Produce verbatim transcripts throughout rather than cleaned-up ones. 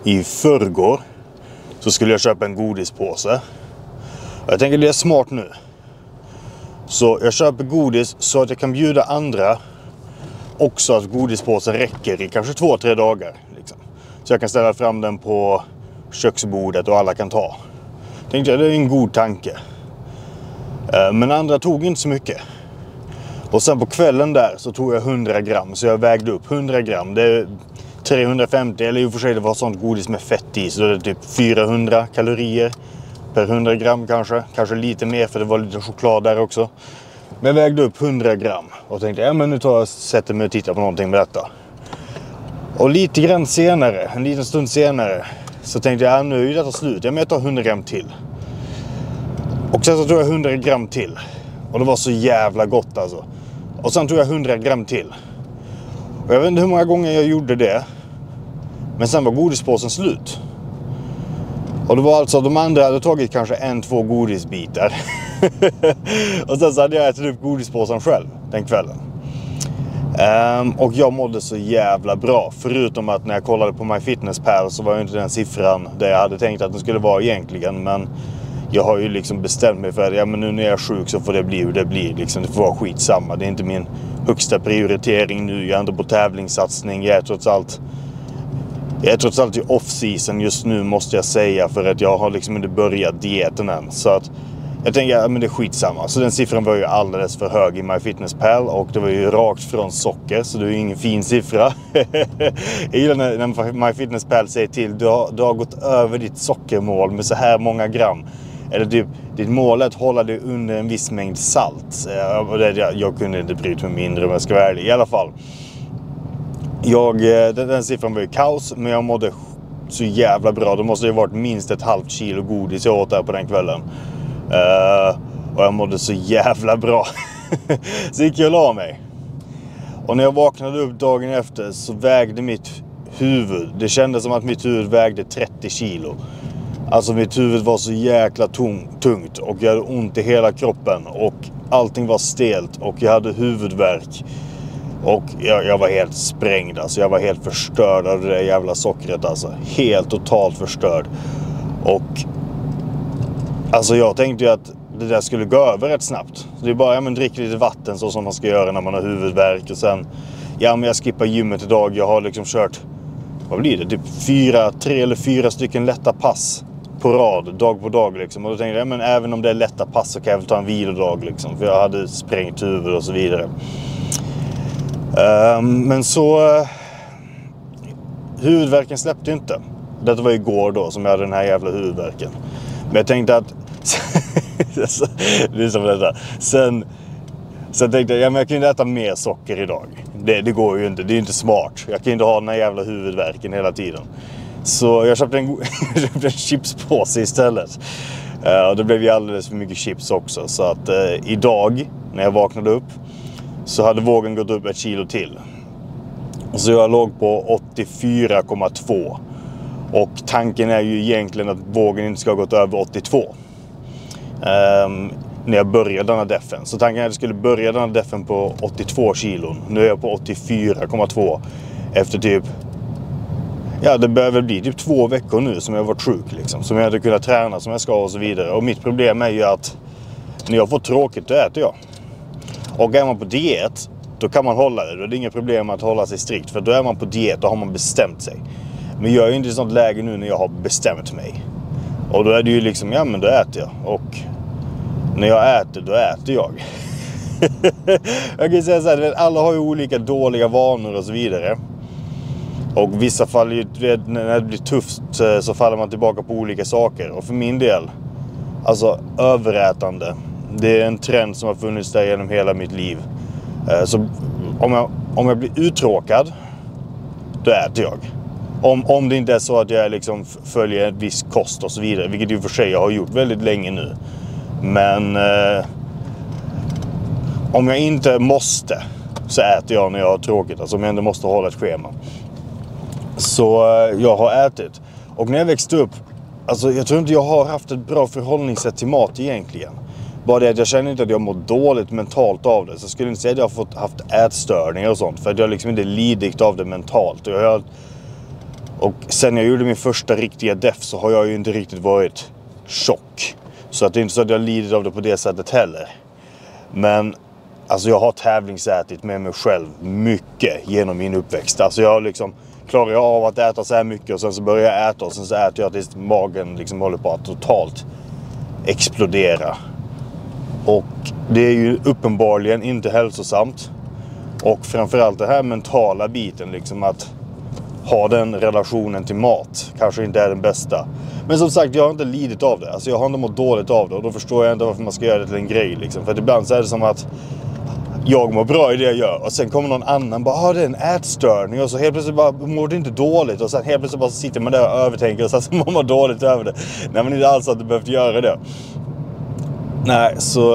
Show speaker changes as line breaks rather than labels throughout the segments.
i förrgår så skulle jag köpa en godispåse. Jag tänker det är smart nu. Så jag köper godis så att jag kan bjuda andra också att godispåsen räcker i kanske två, tre dagar. Liksom. Så jag kan ställa fram den på köksbordet och alla kan ta. Tänkte jag, det är en god tanke. Men andra tog inte så mycket. Och sen på kvällen där så tog jag hundra gram. Så jag vägde upp hundra gram. Det är trehundrafemtio, eller i och för sig det var sånt godis med fett i. Så det är typ fyrahundra kalorier per hundra gram kanske. Kanske lite mer för det var lite choklad där också. Men jag vägde upp hundra gram. Och tänkte, ja men nu tar jag sätter mig och tittar på någonting med detta. Och lite grann senare, en liten stund senare, så tänkte jag, ja, nu är detta slut. Ja men jag tar hundra gram till. Och sen så tog jag hundra gram till. Och det var så jävla gott alltså. Och sen tog jag hundra gram till. Och jag vet inte hur många gånger jag gjorde det. Men sen var godispåsen slut. Och det var alltså, de andra hade tagit kanske en, två godisbitar. Och sen så hade jag ätit upp godispåsen själv den kvällen. Um, och jag mådde så jävla bra. Förutom att när jag kollade på MyFitnessPal så var ju inte den siffran där jag hade tänkt att den skulle vara egentligen. Men jag har ju liksom bestämt mig för att ja, men nu när jag är sjuk så får det bli hur det blir. Liksom, det får vara skitsamma. Det är inte min högsta prioritering nu. Jag är inte på tävlingssatsning. Jag är trots allt, jag är trots allt i off-season just nu måste jag säga. För att jag har liksom inte börjat dieten än. Så att jag tänker ja, men det är skitsamma. Så den siffran var ju alldeles för hög i MyFitnessPal. Och det var ju rakt från socker. Så det är ju ingen fin siffra. Jag gillar när, när MyFitnessPal säger till. Du har, du har gått över ditt sockermål med så här många gram. Eller typ, ditt mål är att hålla dig under en viss mängd salt. Jag, jag kunde inte bryta mig mindre om jag ska vara ärlig. I alla fall. Jag, den, den siffran var ju kaos. Men jag mådde så jävla bra. Det måste ju varit minst ett halvt kilo godis jag åt där på den kvällen. Uh, och jag mådde så jävla bra. Så gick jag och la mig. Och när jag vaknade upp dagen efter så vägde mitt huvud. Det kändes som att mitt huvud vägde trettio kilo. Alltså mitt huvud var så jäkla tung, tungt. Och jag hade ont i hela kroppen. Och allting var stelt. Och jag hade huvudvärk. Och jag, jag var helt sprängd. Alltså jag var helt förstörd av det där jävla sockret. Alltså helt totalt förstörd. Och alltså jag tänkte ju att det där skulle gå över rätt snabbt. Så det är bara, ja men drick lite vatten så som man ska göra när man har huvudvärk. Och sen, ja men jag skippar gymmet idag. Jag har liksom kört, vad blir det? Typ fyra, tre eller fyra stycken lätta pass på rad, dag på dag liksom. Och då tänkte jag, ja men även om det är lätta pass så kan jag väl ta en vilodag liksom. För jag hade sprängt huvud och så vidare. Um, men så, uh, huvudvärken släppte inte. Detta var igår då som jag hade den här jävla huvudvärken. Men jag tänkte att det är som detta. Sen, sen tänkte jag, ja men jag kan ju inte äta mer socker idag. Det, det går ju inte, det är ju inte smart. Jag kan ju inte ha den här jävla huvudvärken hela tiden. Så jag köpte en, jag köpte en chipspåse istället. Uh, och det blev ju alldeles för mycket chips också. Så att uh, idag, när jag vaknade upp, så hade vågen gått upp ett kilo till. Så jag låg på åttiofyra komma två. Och tanken är ju egentligen att vågen inte ska ha gått över åttiotvå. Um, när jag började denna defen. Så tanken är att jag skulle börja denna defen på åttiotvå kilon. Nu är jag på åttiofyra komma två. Efter typ, ja det behöver bli typ två veckor nu som jag har varit sjuk liksom. Som jag hade kunnat träna som jag ska och så vidare. Och mitt problem är ju att när jag får tråkigt då äter jag. Och är man på diet, då kan man hålla det. Då är det inga problem att hålla sig strikt. För då är man på diet, då har man bestämt sig. Men jag är ju inte i sånt läge nu när jag har bestämt mig. Och då är det ju liksom, ja men då äter jag. Och när jag äter, då äter jag. Jag kan säga så här, alla har ju olika dåliga vanor och så vidare. Och vissa faller ju, när det blir tufft så faller man tillbaka på olika saker. Och för min del, alltså överätande. Det är en trend som har funnits där genom hela mitt liv. Så om jag, om jag blir uttråkad, då äter jag. Om, om det inte är så att jag liksom följer en viss kost och så vidare. Vilket ju för sig jag har gjort väldigt länge nu. Men eh, om jag inte måste så äter jag när jag har tråkigt. Alltså om jag inte måste hålla ett schema. Så eh, jag har ätit. Och när jag växte upp, alltså jag tror inte jag har haft ett bra förhållningssätt till mat egentligen. Bara det att jag känner inte att jag mår dåligt mentalt av det. Så jag skulle inte säga att jag har fått, haft ätstörningar och sånt. För att jag liksom inte lidit av det mentalt. Och jag har Och sen jag gjorde min första riktiga def så har jag ju inte riktigt varit tjock. Så att det är inte så att jag lidit av det på det sättet heller. Men alltså jag har tävlingsätit med mig själv mycket genom min uppväxt. Alltså jag liksom klarar jag av att äta så här mycket och sen så börjar jag äta och sen så äter jag tills magen liksom håller på att totalt explodera. Och det är ju uppenbarligen inte hälsosamt. Och framförallt det här mentala biten liksom att ha den relationen till mat kanske inte är den bästa. Men som sagt, jag har inte lidit av det. Alltså jag har inte mått dåligt av det. Och då förstår jag inte varför man ska göra det till en grej liksom. För att ibland så är det som att jag mår bra i det jag gör. Och sen kommer någon annan bara, ah, det är en ätstörning. Och så helt plötsligt bara mår det inte dåligt. Och sen helt plötsligt bara sitter man där och övertänker. Och sen så mår man dåligt över det. Nej, men inte alls att du behövt göra det. Nej, så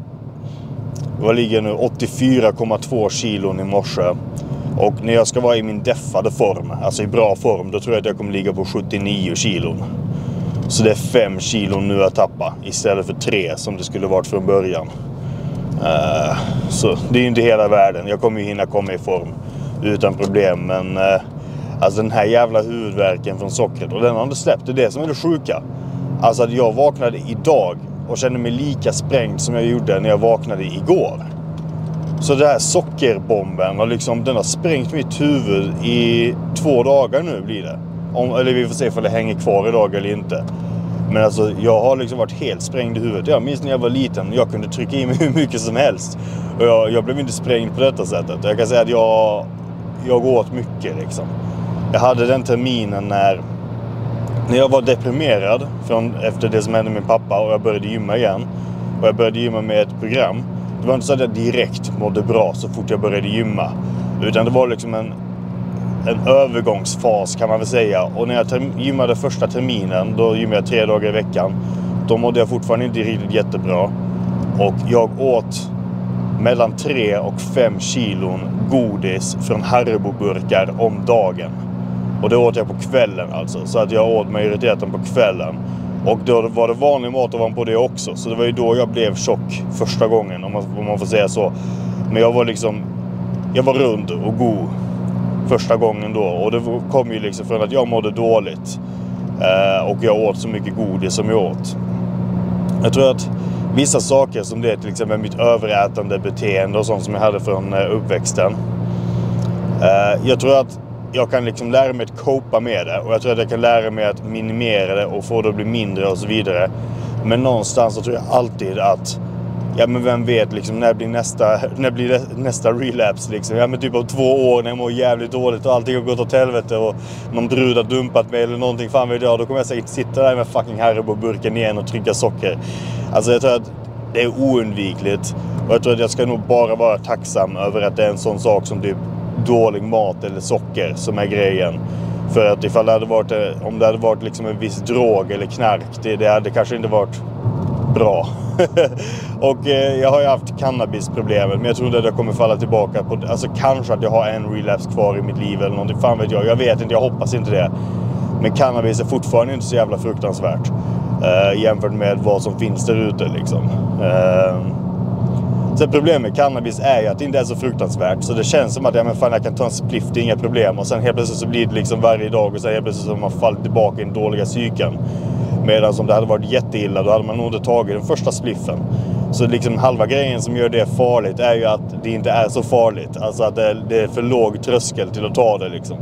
jag ligger nu åttiofyra komma två kilon i morse. Och när jag ska vara i min deffade form, alltså i bra form, då tror jag att jag kommer ligga på sjuttionio kilon. Så det är fem kilon nu att tappa istället för tre som det skulle varit från början. Uh, så det är ju inte hela världen. Jag kommer ju hinna komma i form utan problem. Men uh, alltså den här jävla huvudvärken från sockret, och den har inte släppt, det är det som är det sjuka. Alltså att jag vaknade idag och kände mig lika sprängd som jag gjorde när jag vaknade igår. Så det här sockerbomben och liksom, den har sprängt mitt huvud i två dagar nu blir det. Om, eller vi får se om det hänger kvar idag eller inte. Men alltså jag har liksom varit helt sprängd i huvudet. Jag minns när jag var liten, jag kunde trycka i mig hur mycket som helst. Och jag, jag blev inte sprängd på detta sättet. Jag kan säga att jag, jag åt mycket liksom. Jag hade den terminen när, när jag var deprimerad från, efter det som hände med min pappa och jag började gymma igen. Och jag började gymma med ett program. Det var inte så att jag direkt mådde bra så fort jag började gymma. Utan det var liksom en, en övergångsfas kan man väl säga. Och när jag term- gymmade första terminen, då gymmade jag tre dagar i veckan. Då mådde jag fortfarande inte riktigt jättebra. Och jag åt mellan tre och fem kilon godis från Haribo-burkar om dagen. Och det åt jag på kvällen alltså. Så att jag åt majoriteten på kvällen. Och då var det vanlig mat ovanpå det också. Så det var ju då jag blev tjock första gången, om man, om man får säga så. Men jag var liksom, jag var rund och god första gången då. Och det kom ju liksom från att jag mådde dåligt. Eh, och jag åt så mycket godis som jag åt. Jag tror att vissa saker som det, till exempel mitt överätande beteende och sånt som jag hade från eh, uppväxten. Eh, jag tror att jag kan liksom lära mig att copa med det. Och jag tror att jag kan lära mig att minimera det och få det att bli mindre och så vidare. Men någonstans så tror jag alltid att, ja men vem vet liksom, när blir nästa, när blir det nästa relapse liksom. Ja men typ om två år när jag mår jävligt dåligt och allting har gått åt helvete och någon brud har dumpat mig eller någonting, fan vet jag. Då kommer jag säkert sitta där med fucking Haribo-burken igen och trycka socker. Alltså jag tror att det är oundvikligt. Och jag tror att jag ska nog bara vara tacksam över att det är en sån sak som typ dålig mat eller socker som är grejen. För att ifall det hade varit, om det hade varit liksom en viss drog eller knark, det, det hade kanske inte varit bra. Och eh, jag har ju haft cannabisproblemet, men jag tror inte att jag kommer falla tillbaka på, alltså kanske att jag har en relapse kvar i mitt liv eller någonting, fan vet jag, jag vet inte, jag hoppas inte det. Men cannabis är fortfarande inte så jävla fruktansvärt eh, jämfört med vad som finns där ute liksom. Eh, Så problemet med cannabis är ju att det inte är så fruktansvärt. Så det känns som att ja, men fan, jag kan ta en spliff, det är inga problem. Och sen helt plötsligt så blir det liksom varje dag. Och sen helt plötsligt så man faller tillbaka i den dåliga psyken. Medan om det hade varit jätteilla, då hade man nog inte tagit den första spliffen. Så liksom halva grejen som gör det farligt är ju att det inte är så farligt. Alltså att det är, det är för låg tröskel till att ta det liksom.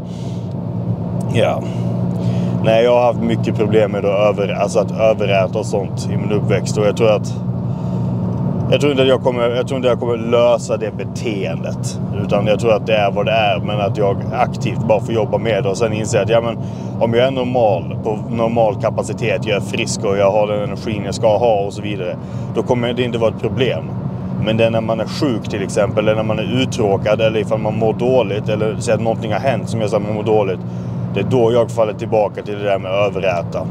Ja. Nej, jag har haft mycket problem med att, över, alltså att överäta och sånt i min uppväxt. Och jag tror att Jag tror inte att jag kommer, jag tror inte att jag kommer lösa det beteendet. Utan jag tror att det är vad det är. Men att jag aktivt bara får jobba med det. Och sen inser att ja, men, om jag är normal, på normal kapacitet, jag är frisk och jag har den energin jag ska ha och så vidare. Då kommer det inte vara ett problem. Men det är när man är sjuk till exempel. Eller när man är uttråkad. Eller ifall man mår dåligt. Eller så att någonting har hänt som jag sa man mår dåligt. Det är då jag faller tillbaka till det där med överäta.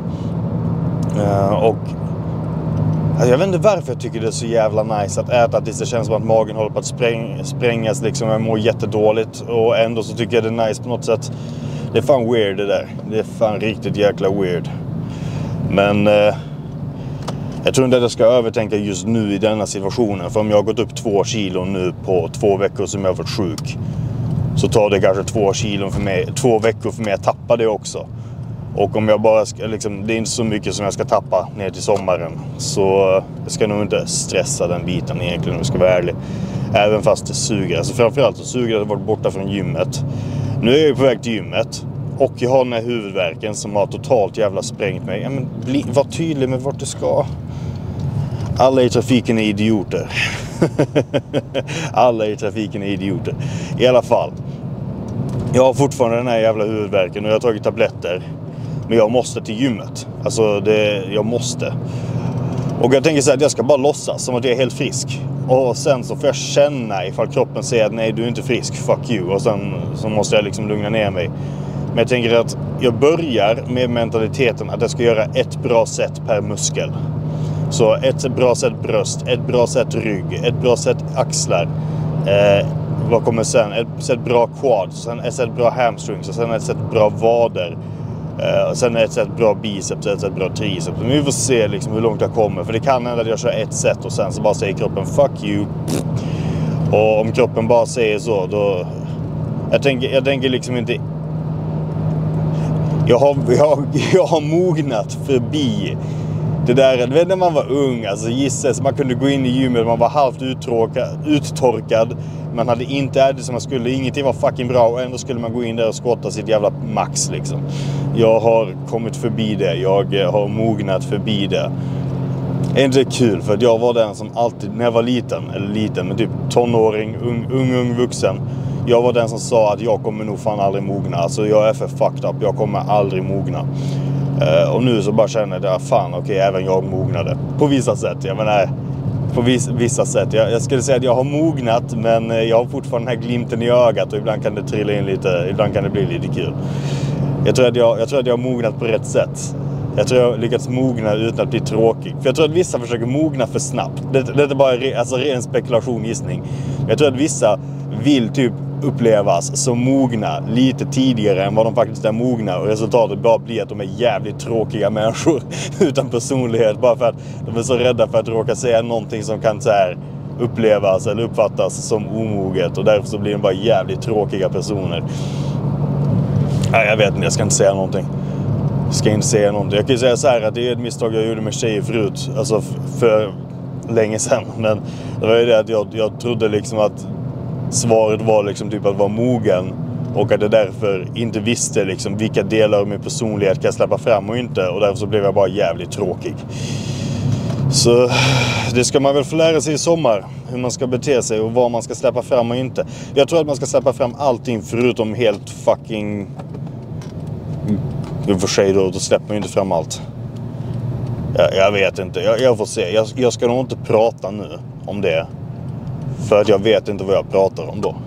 Uh, och Alltså jag vet inte varför jag tycker det är så jävla nice att äta tills det känns som att magen håller på att spräng, sprängas liksom. Jag mår jättedåligt och ändå så tycker jag det är nice på något sätt. Det är fan weird det där. Det är fan riktigt jäkla weird. Men eh, jag tror inte att jag ska övertänka just nu i denna situationen. För om jag har gått upp två kilo nu på två veckor som jag har varit sjuk, så tar det kanske två kilo för mig, två veckor för mig att tappa det också. Och om jag bara ska, liksom, det är inte så mycket som jag ska tappa ner till sommaren. Så jag ska nog inte stressa den biten egentligen om jag ska vara ärlig. Även fast det suger. Alltså framförallt så suger det att vara borta från gymmet. Nu är jag ju på väg till gymmet. Och jag har den här huvudvärken som har totalt jävla sprängt mig. Ja, men bli, var tydlig med vart du ska. Alla i trafiken är idioter. Alla i trafiken är idioter. I alla fall. Jag har fortfarande den här jävla huvudvärken och jag har tagit tabletter. Men jag måste till gymmet. Alltså det, jag måste. Och jag tänker så här att jag ska bara låtsas som att jag är helt frisk. Och sen så får jag känna ifall kroppen säger att nej, du är inte frisk, fuck you. Och sen så måste jag liksom lugna ner mig. Men jag tänker att jag börjar med mentaliteten att jag ska göra ett bra sätt per muskel. Så ett bra sätt bröst, ett bra sätt rygg, ett bra sätt axlar. Eh, vad kommer sen? Ett sätt bra quads, sen ett sätt bra hamstrings och sen ett sätt bra vader. Uh, och sen ett sätt bra biceps och ett sätt bra triceps. Men vi får se liksom hur långt jag kommer. För det kan hända att jag kör ett sätt och sen så bara säger kroppen fuck you. Och om kroppen bara säger så, då... Jag tänker, jag tänker liksom inte... Jag har, jag, jag har mognat förbi det där. Du vet när man var ung, alltså gissas, man kunde gå in i gymmet, man var halvt uttorkad, uttorkad. Man hade inte ätit som man skulle, ingenting var fucking bra och ändå skulle man gå in där och skotta sitt jävla max liksom. Jag har kommit förbi det, jag har mognat förbi det. Är inte det kul? För att jag var den som alltid, när jag var liten, eller liten, men typ tonåring, ung, ung, ung vuxen. Jag var den som sa att jag kommer nog fan aldrig mogna. Alltså jag är för fucked up, jag kommer aldrig mogna. Uh, och nu så bara känner jag att fan, okej, okay, även jag mognade. På vissa sätt, jag menar, på vis, vissa sätt. Jag, jag skulle säga att jag har mognat, men jag har fortfarande den här glimten i ögat och ibland kan det trilla in lite, ibland kan det bli lite kul. Jag tror att jag, jag, tror att jag har mognat på rätt sätt. Jag tror jag har lyckats mogna utan att bli tråkig. För jag tror att vissa försöker mogna för snabbt. Det, det är bara re, alltså ren spekulation, gissning. Jag tror att vissa vill typ upplevas som mogna lite tidigare än vad de faktiskt är mogna. Och resultatet bara blir att de är jävligt tråkiga människor utan personlighet. Bara för att de är så rädda för att råka säga någonting som kan så här upplevas eller uppfattas som omoget. Och därför så blir de bara jävligt tråkiga personer. Nej, jag vet inte, jag ska inte säga någonting. Jag ska inte säga någonting. Jag kan ju säga så här att det är ett misstag jag gjorde med tjejer förut. Alltså för länge sedan. Men det var ju det att jag, jag trodde liksom att svaret var liksom typ att vara mogen. Och att jag därför inte visste liksom vilka delar av min personlighet kan jag släppa fram och inte. Och därför så blev jag bara jävligt tråkig. Så det ska man väl få lära sig i sommar. Hur man ska bete sig och vad man ska släppa fram och inte. Jag tror att man ska släppa fram allting förutom helt fucking... I och för sig då, då släpper man ju inte fram allt. Jag, jag vet inte, jag, jag får se. Jag, jag ska nog inte prata nu om det. För att jag vet inte vad jag pratar om då.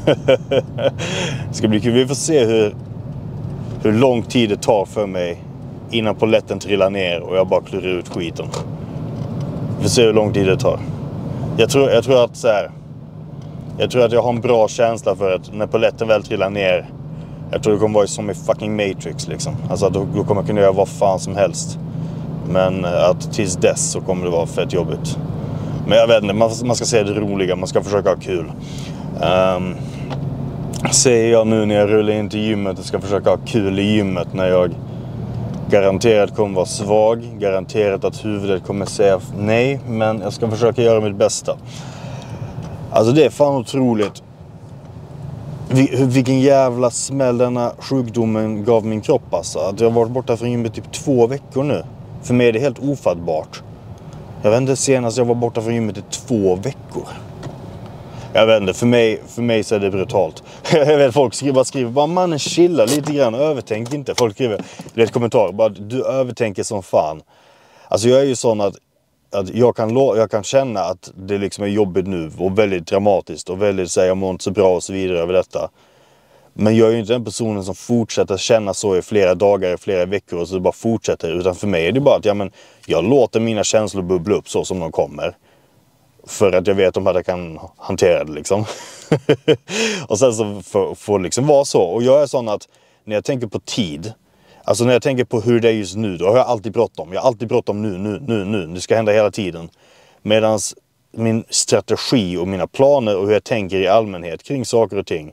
Det ska bli kul. Vi får se hur, hur lång tid det tar för mig innan polletten trillar ner och jag bara klurar ut skiten. Vi får se hur lång tid det tar. Jag tror, jag tror att så här, jag tror att jag har en bra känsla för att när polletten väl trillar ner, jag tror det kommer vara som i fucking Matrix liksom. Alltså då, då kommer jag kunna göra vad fan som helst. Men att tills dess så kommer det vara fett jobbigt. Men jag vet inte, man, man ska se det roliga, man ska försöka ha kul. Um, säger jag nu när jag rullar in till gymmet, jag ska försöka ha kul i gymmet när jag garanterat kommer vara svag. Garanterat att huvudet kommer säga nej, men jag ska försöka göra mitt bästa. Alltså det är fan otroligt. Vilken jävla smäll denna sjukdomen gav min kropp alltså. Att jag har varit borta från gymmet typ två veckor nu. För mig är det helt ofattbart. Jag vet inte, senast jag var borta från gymmet i två veckor. Jag vet inte, för mig, för mig så är det brutalt. Jag vet, folk skriver, bara skriver, bara mannen chilla lite grann, övertänk inte. Folk skriver, det är ett kommentar, bara du övertänker som fan. Alltså jag är ju sån att, att jag, kan, jag kan känna att det liksom är jobbigt nu och väldigt dramatiskt och väldigt så här, jag mår inte så bra och så vidare över detta. Men jag är ju inte den personen som fortsätter känna så i flera dagar, i flera veckor och så bara fortsätter. Utan för mig är det bara att ja, men jag låter mina känslor bubbla upp så som de kommer. För att jag vet om att jag kan hantera det liksom. Och sen så får, får det liksom vara så. Och jag är sån att när jag tänker på tid. Alltså när jag tänker på hur det är just nu. Då har jag alltid bråttom. Jag har alltid bråttom nu, nu, nu, nu. Det ska hända hela tiden. Medans min strategi och mina planer och hur jag tänker i allmänhet kring saker och ting.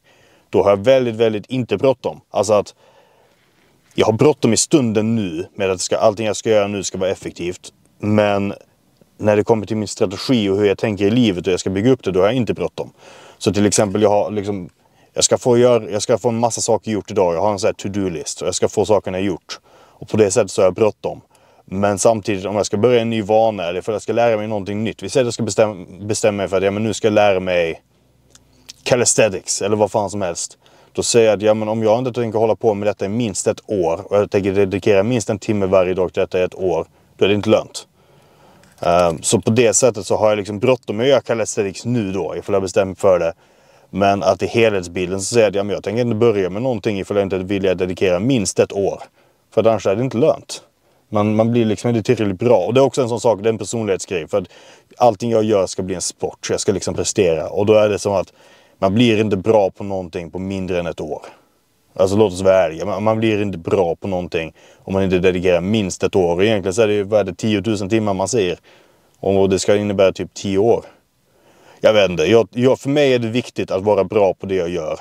då har jag väldigt, väldigt inte bråttom. Alltså att jag har bråttom i stunden nu med att ska, allting jag ska göra nu ska vara effektivt. Men när det kommer till min strategi och hur jag tänker i livet och jag ska bygga upp det, då har jag inte bråttom. Så till exempel, jag har liksom, jag ska få göra, jag ska få en massa saker gjort idag. Jag har en sån här to-do-list och jag ska få sakerna gjort. Och på det sättet så har jag bråttom. Men samtidigt, om jag ska börja en ny vana eller för att jag ska lära mig någonting nytt. Vi säger att jag ska bestämma, bestämma mig för att ja, men nu ska jag lära mig calisthenics eller vad fan som helst. Då säger jag att ja, men om jag inte tänker hålla på med detta i minst ett år och jag tänker dedikera minst en timme varje dag till detta i ett år, då är det inte lönt. Um, så på det sättet så har jag liksom bråttom med att göra calisthenics nu då, ifall jag bestämmer för det. Men att i helhetsbilden så säger jag att ja, men jag tänker inte börja med någonting ifall jag inte vill jag dedikera minst ett år. För annars är det inte lönt. Man, man blir liksom inte tillräckligt bra. Och det är också en sån sak, det är en personlighetsgrej. För att allting jag gör ska bli en sport. Så jag ska liksom prestera. Och då är det som att man blir inte bra på någonting på mindre än ett år. Alltså låt oss vara ärliga. Man, man blir inte bra på någonting om man inte dedikerar minst ett år. Och egentligen så är det ju vad är det, tio tusen timmar man säger. Och det ska innebära typ tio år. Jag vet inte. Jag, jag, för mig är det viktigt att vara bra på det jag gör.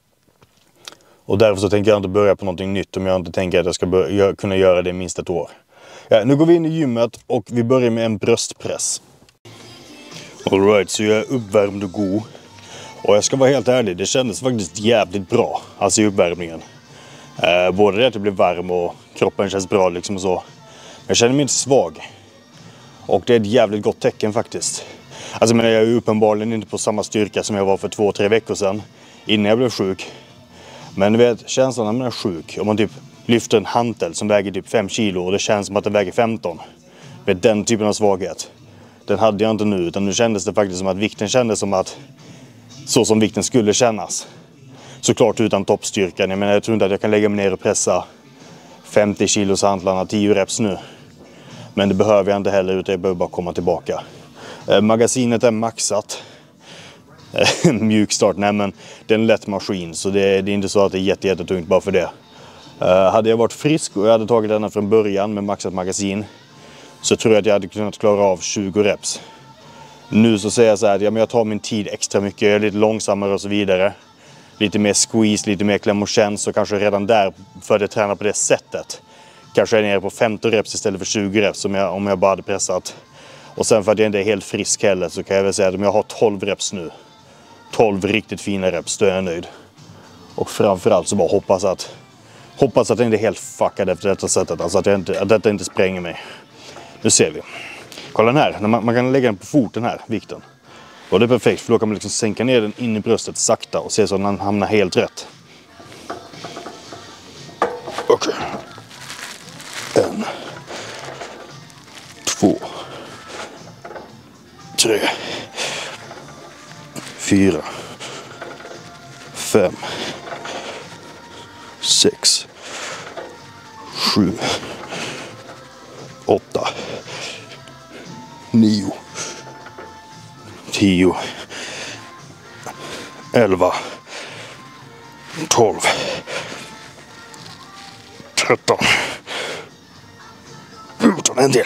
Och därför så tänker jag inte börja på någonting nytt om jag inte tänker att jag ska börja, kunna göra det minst ett år. Ja, nu går vi in i gymmet och vi börjar med en bröstpress. Alright, så jag är uppvärmd och god. Och jag ska vara helt ärlig, det kändes faktiskt jävligt bra. Alltså i uppvärmningen. Eh, både det att det blev varm och kroppen känns bra liksom och så. Men jag känner mig inte svag. Och det är ett jävligt gott tecken faktiskt. Alltså men jag är ju uppenbarligen inte på samma styrka som jag var för två, tre veckor sedan. Innan jag blev sjuk. Men du vet, känslan när man är sjuk. Om man typ lyfter en hantel som väger typ fem kilo och det känns som att den väger femton. Med den typen av svaghet. Den hade jag inte nu, utan nu kändes det faktiskt som att vikten kändes som att så som vikten skulle kännas. Såklart utan toppstyrkan. Jag menar, jag tror inte att jag kan lägga mig ner och pressa femtio kilos hantlarna tio reps nu. Men det behöver jag inte heller, utan jag behöver bara komma tillbaka. Eh, magasinet är maxat. Mjukstart, nej men det är en lätt maskin. Så det, det är inte så att det är jätte, jättetungt bara för det. Uh, hade jag varit frisk och jag hade tagit denna från början med maxat magasin, så tror jag att jag hade kunnat klara av tjugo reps. Nu så säger jag så här att ja, men jag tar min tid extra mycket, jag är lite långsammare och så vidare. Lite mer squeeze, lite mer kläm och känn, så kanske redan där för att träna på det sättet. Kanske är jag nere på femton reps istället för tjugo reps om jag, om jag bara hade pressat. Och sen för att jag inte är helt frisk heller så kan jag väl säga att om jag har tolv reps nu. tolv riktigt fina reps, då är jag nöjd. Och framförallt så bara hoppas att hoppas att jag inte är helt fuckad efter detta sättet. Alltså att, jag inte, att detta inte spränger mig. Nu ser vi. Kolla den här. Man, man kan lägga den på foten här, vikten. Och det är perfekt, för då kan man liksom sänka ner den in i bröstet sakta och se så att den hamnar helt rätt. Okej. Okay. En. Två. Tre. Fyra. Fem. Sex. Sju. Åtta. Nio. Tio. Elva. Tolv. Tretton. Fjorton. En till.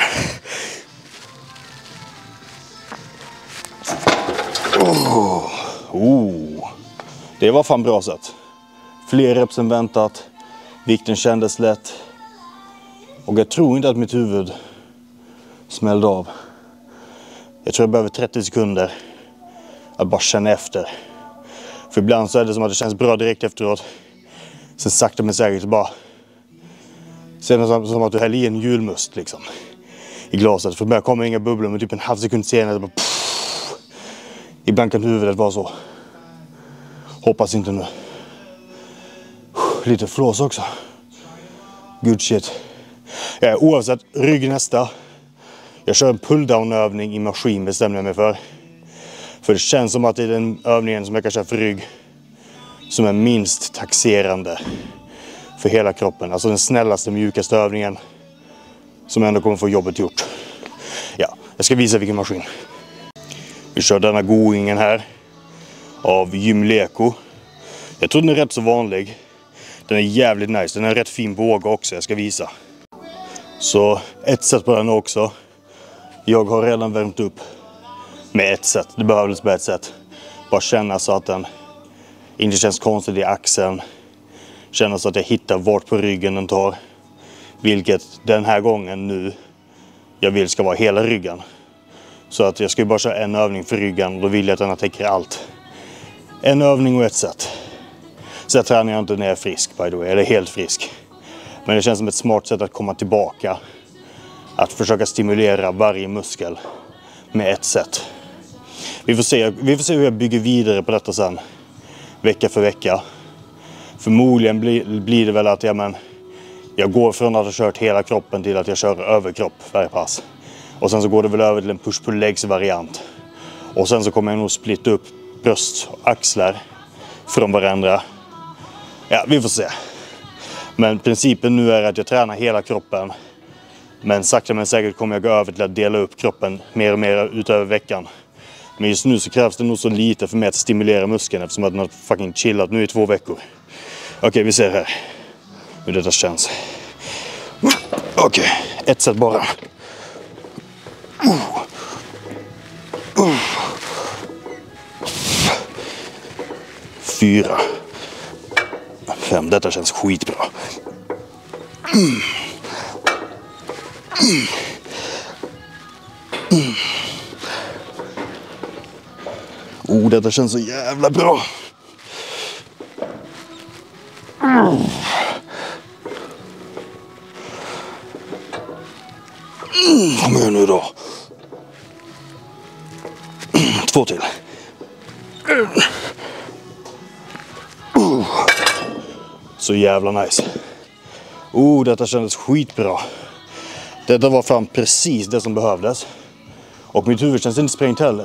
Oh. Oh. Det var fan bra sätt. Fler reps än väntat. Vikten kändes lätt. Och jag tror inte att mitt huvud smällde av. Jag tror jag behöver trettio sekunder att bara känna efter. För ibland så är det som att det känns bra direkt efteråt. Sen sakta men säkert så bara... Sen är det som att du häller i en julmust liksom. I glaset. För det kommer inga bubblor, men typ en halv sekund senare bara... Ibland kan huvudet vara så. Hoppas inte nu. Lite flås också. Good shit. Ja, oavsett, rygg nästa. Jag kör en pulldown-övning i maskin, bestämmer jag mig för. För det känns som att det är den övningen som jag kan köra för rygg som är minst taxerande för hela kroppen. Alltså den snällaste, mjukaste övningen som ändå kommer få jobbet gjort. Ja, jag ska visa vilken maskin. Vi kör denna goingen här av Gymleko. Jag tror den är rätt så vanlig. Den är jävligt nice. Den är rätt fin båge också, jag ska visa. Så ett sätt på den också. Jag har redan värmt upp med ett sätt. Det behövdes bara ett sätt. Bara känna så att den... Inte känns konstigt i axeln. Känns att jag hittar vart på ryggen den tar. Vilket den här gången nu jag vill ska vara hela ryggen. Så att jag ska bara köra en övning för ryggen och då vill jag att den täcker allt. En övning och ett sätt. Så jag tränar jag inte när jag är frisk, by the way. Eller helt frisk. Men det känns som ett smart sätt att komma tillbaka. Att försöka stimulera varje muskel med ett sätt. Vi får se, vi får se hur jag bygger vidare på detta sen. Vecka för vecka. Förmodligen blir, blir det väl att jag, men, jag går från att ha kört hela kroppen till att jag kör överkropp varje pass. Och sen så går det väl över till en push-pull-legs variant. Och sen så kommer jag nog splitta upp bröst och axlar från varandra. Ja, vi får se. Men principen nu är att jag tränar hela kroppen. Men sakta men säkert kommer jag gå över till att dela upp kroppen mer och mer utöver veckan. Men just nu så krävs det nog så lite för mig att stimulera muskeln eftersom att den har fucking chillat nu i två veckor. Okej, okay, vi ser här hur detta känns. Okej, okay, ett sätt bara. Uh. Uh. Fyra. Fem. Detta känns skitbra. Mm. Mm. Mm. Oh, detta känns så jävla bra. Mm. Mm. Kom igen nu då. Mm. Två till. Mm. Uh. Så jävla nice. Oh, detta kändes skitbra. Detta var fan precis det som behövdes. Och mitt huvud känns inte sprängt heller.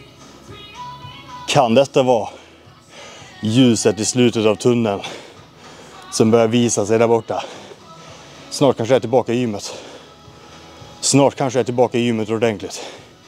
Kan detta vara ljuset i slutet av tunneln som börjar visa sig där borta? Snart kanske jag är tillbaka i gymmet. Snart kanske jag är tillbaka i gymmet ordentligt.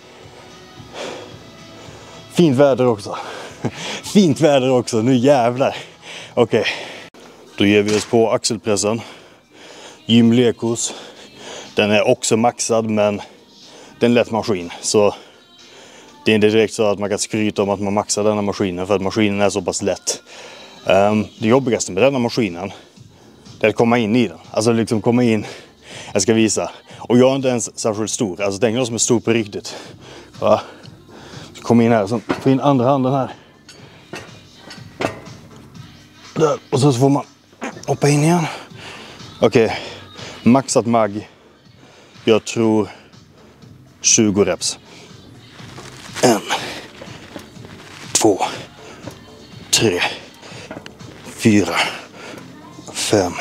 Fint väder också. Fint väder också, nu jävlar. Okej, okay. Då ger vi oss på axelpressen. Gymlekos. Den är också maxad, men det är en lätt maskin. Så det är inte direkt så att man kan skryta om att man maxar denna maskinen, för att maskinen är så pass lätt. Um, det jobbigaste med denna maskinen är att komma in i den. Alltså liksom komma in. Jag ska visa. Och jag är inte ens särskilt stor. Alltså tänk någon som är stor på riktigt. Va? Så kom in här. Så få in andra handen här. Där. Och så får man hoppa in igen. Okej. Okay. Maxat mag. Jag tror tjugo reps. En. Två. Tre. Fyra. Fem.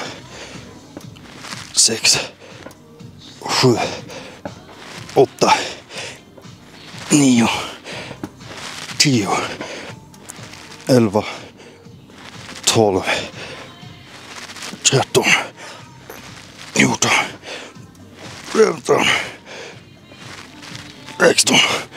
Sex. Sju. Åtta. Nio. Tio. Elva. Tolv. Tretton. Fjorton. Femton. Sexton.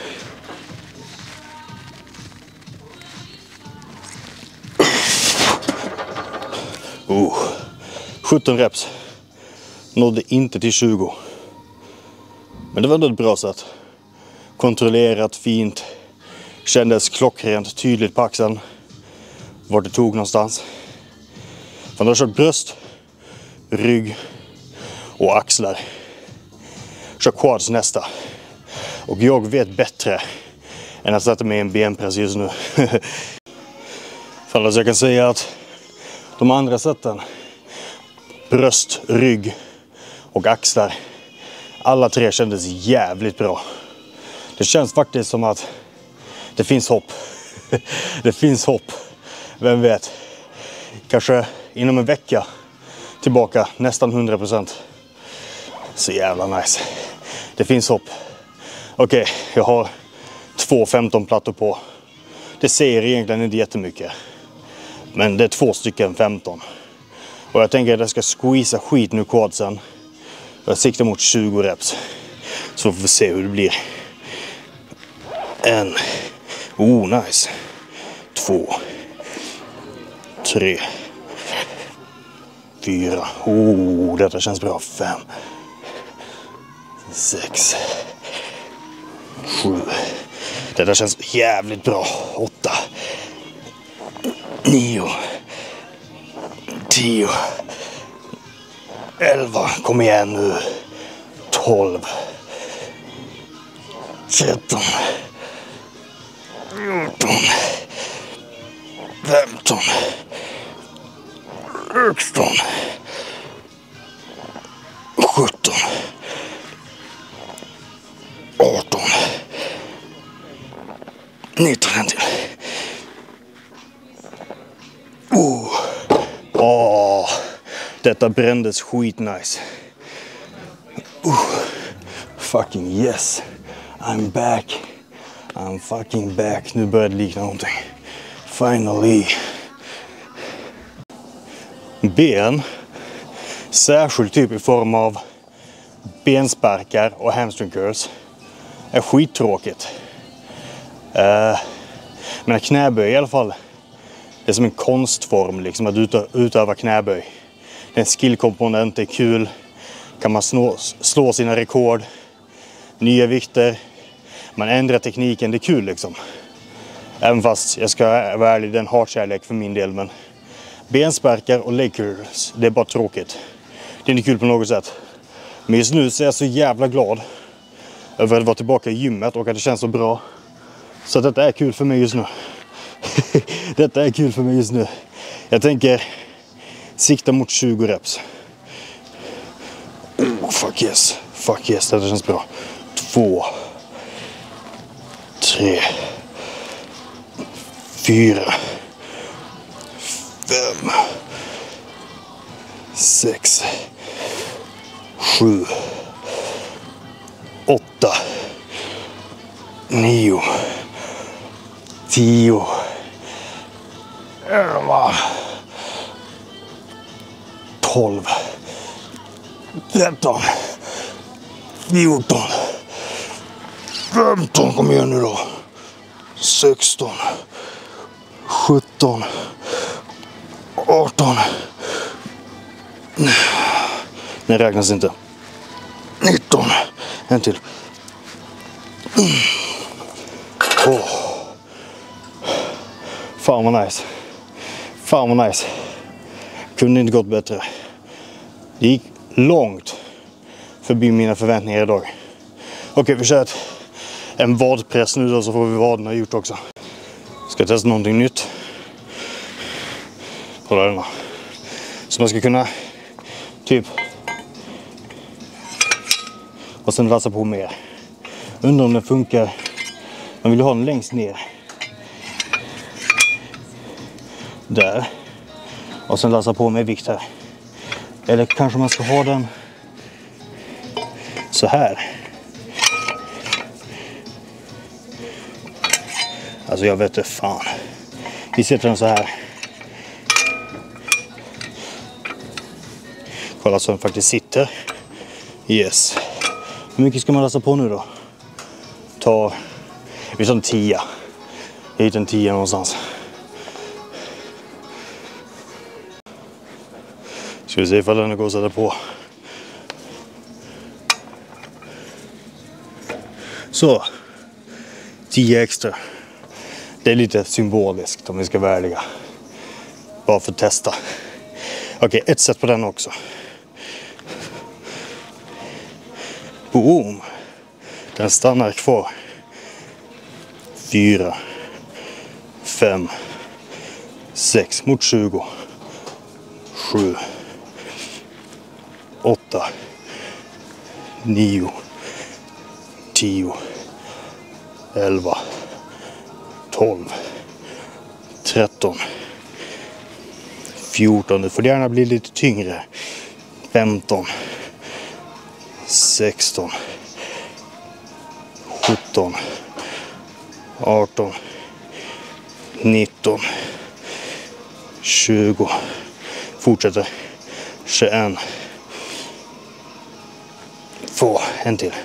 Oh. sjutton reps. Nådde inte till tjugo. Men det var ändå ett bra sätt. Kontrollerat, fint. Kändes klockrent, tydligt på axeln. Vart det tog någonstans. För jag har kört bröst, rygg och axlar. Kör quads nästa. Och jag vet bättre än att sätta mig i en benpress just nu. För att jag kan säga att de andra sätten, bröst, rygg och axlar, alla tre kändes jävligt bra. Det känns faktiskt som att det finns hopp. Det finns hopp. Vem vet? Kanske inom en vecka tillbaka nästan hundra procent. Så jävla nice. Det finns hopp. Okej, okay, jag har två femton plattor på. Det ser egentligen inte jättemycket. Men det är två stycken femton. Och jag tänker att jag ska squeeza skit nu quadsen. Jag siktar mot tjugo reps. Så får vi se hur det blir. En. Oh, nice. Två. Tre. Fyra. Oh, detta känns bra. Fem. Sex. Sju. Detta känns jävligt bra. Åtta. nio, tio, elva, kom igen nu, tolv, tretton, fjorton, femton, sexton, sjutton, arton, nitton till. Oh. Oh. Detta brändes skitnice. Oh. Fucking yes. I'm back. I'm fucking back. Nu börjar det likna någonting. Finally. Ben. Särskilt typ i form av bensparkar och hamstring curls är skittråkigt. Uh, men knäböj i alla fall. Det är som en konstform liksom att utö utöva knäböj. Det är en skillkomponent, det är kul. Kan man slå, slå sina rekord. Nya vikter. Man ändrar tekniken, det är kul liksom. Även fast jag ska vara ärlig, det är en hatkärlek för min del. Men bensparkar och leg curls, det är bara tråkigt. Det är inte kul på något sätt. Men just nu så är jag så jävla glad över att vara tillbaka i gymmet och att det känns så bra. Så detta är kul för mig just nu. Detta är kul för mig just nu. Jag tänker sikta mot tjugo reps. Oh, fuck yes. Fuck yes, det känns bra. Två. Tre. Fyra. Fem. Sex. Sju. Åtta. Nio. Tio. Elva. Tolv. Tretton. Fjorton. Femton, kom igen nu då. Sexton. Sjutton. Arton. Det räknas inte. Nitton. En till. Åh. Oh. Fan vad nice. Fan vad nice. Kunde inte gått bättre. Det gick långt förbi mina förväntningar idag. Okej, vi kör ett, en vadpress nu då, så får vi vaderna gjort också. Ska testa någonting nytt. Kolla den då. Så man ska kunna typ och sen lassa på mer. Undrar om den funkar. Man vill ha den längst ner. Där. Och sen lassa på med vikt här. Eller kanske man ska ha den så här. Alltså jag vet inte fan. Vi sätter den så här. Kolla så den faktiskt sitter. Yes. Hur mycket ska man lassa på nu då? Ta, vi tar en tia. Jag hittar en tia någonstans. Ska vi se ifall den går att sätta på. Så. tio extra. Det är lite symboliskt om vi ska vara ärliga. Bara för att testa. Okej, ett sätt på den också. Boom. Den stannar kvar. Fyra. Fem. Sex mot tjugo. Sju. Åtta. Nio. Tio. Elva. Tolv. Tretton. Fjorton. Det får gärna bli lite tyngre. Femton. Sexton. Sjutton. Arton. Nitton. Tjugo. Fortsätter. Tjugoen. Två. En till.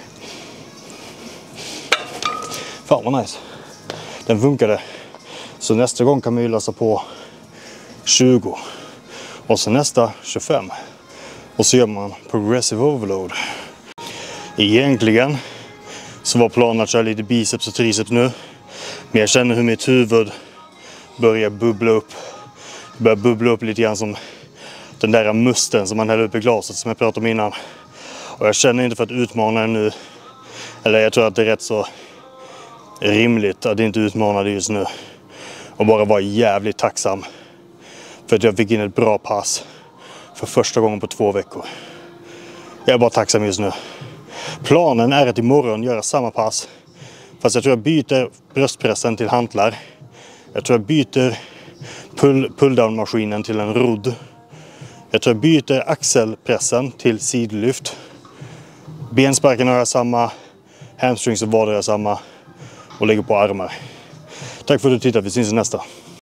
Fan vad nice. Den funkade. Så nästa gång kan man ju läsa på tjugo. Och så nästa tjugofem. Och så gör man progressive overload. Egentligen så var planen att köra lite biceps och triceps nu. Men jag känner hur mitt huvud börjar bubbla upp börjar bubbla upp lite grann som den där musten som man häller upp i glaset som jag pratade om innan. Och jag känner inte för att utmana den nu. Eller jag tror att det är rätt så rimligt att inte utmana det just nu. Och bara vara jävligt tacksam för att jag fick in ett bra pass för första gången på två veckor. Jag är bara tacksam just nu. Planen är att imorgon göra samma pass. Fast jag tror jag byter bröstpressen till hantlar. Jag tror jag byter pull, pulldown-maskinen till en rodd. Jag tror jag byter axelpressen till sidlyft. Bensparken har jag samma. Hamstrings och vader har jag samma. Och lägger på armar. Tack för att du tittade. Vi syns i nästa.